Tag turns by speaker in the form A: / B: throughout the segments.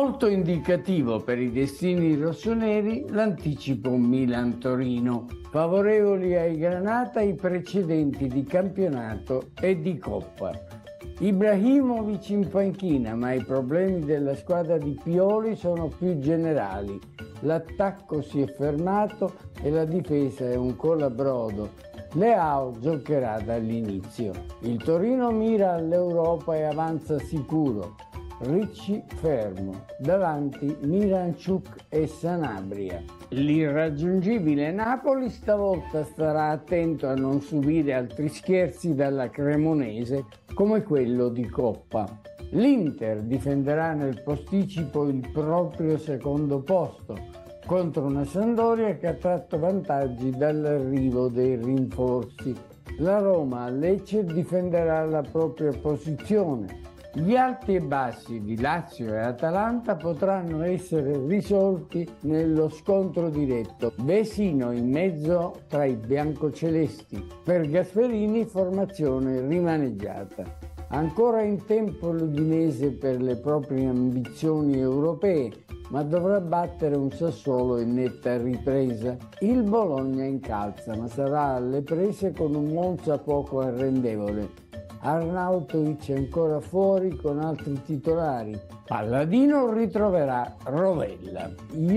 A: Molto indicativo per i destini rossoneri l'anticipo Milan-Torino, favorevoli ai granata i precedenti di campionato e di Coppa. Ibrahimovic in panchina, ma i problemi della squadra di Pioli sono più generali. L'attacco si è fermato e la difesa è un colabrodo. Leao giocherà dall'inizio. Il Torino mira all'Europa e avanza sicuro. Ricci fermo, davanti Miranchuk e Sanabria. L'irraggiungibile Napoli stavolta starà attento a non subire altri scherzi dalla Cremonese come quello di Coppa. L'Inter difenderà nel posticipo il proprio secondo posto contro una Sampdoria che ha tratto vantaggi dall'arrivo dei rinforzi. La Roma a Lecce difenderà la propria posizione. Gli alti e bassi di Lazio e Atalanta potranno essere risolti nello scontro diretto. Vesino in mezzo tra i biancocelesti. Per Gasperini formazione rimaneggiata. Ancora in tempo l'Udinese per le proprie ambizioni europee, ma dovrà battere un Sassuolo in netta ripresa. Il Bologna incalza, ma sarà alle prese con un Monza poco arrendevole. Arnautovic è ancora fuori con altri titolari. Palladino ritroverà Rovella.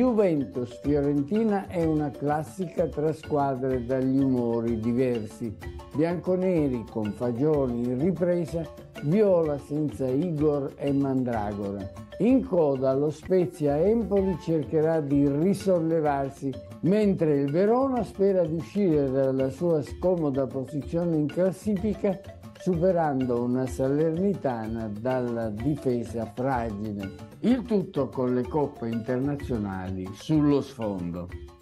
A: Juventus-Fiorentina è una classica tra squadre dagli umori diversi. Bianconeri con Fagioli in ripresa, Viola senza Igor e Mandragora. In coda lo Spezia Empoli cercherà di risollevarsi, mentre il Verona spera di uscire dalla sua scomoda posizione in classifica superando una Salernitana dalla difesa fragile. Il tutto con le coppe internazionali sullo sfondo.